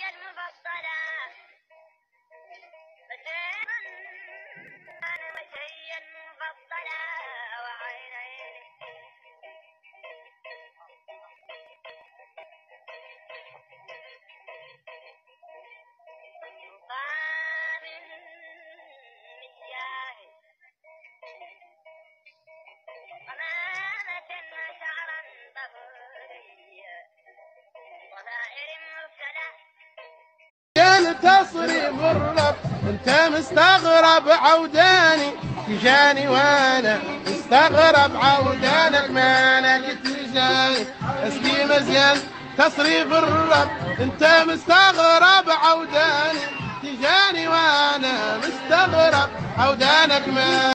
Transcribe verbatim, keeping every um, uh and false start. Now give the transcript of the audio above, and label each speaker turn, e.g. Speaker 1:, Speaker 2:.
Speaker 1: تصريف الرب انت مستغرب عوداني تجاني وانا مستغرب عودانك ما انا قلت جاني اسقي مزيان تصريف الرب انت مستغرب عوداني تجاني وانا مستغرب عودانك ما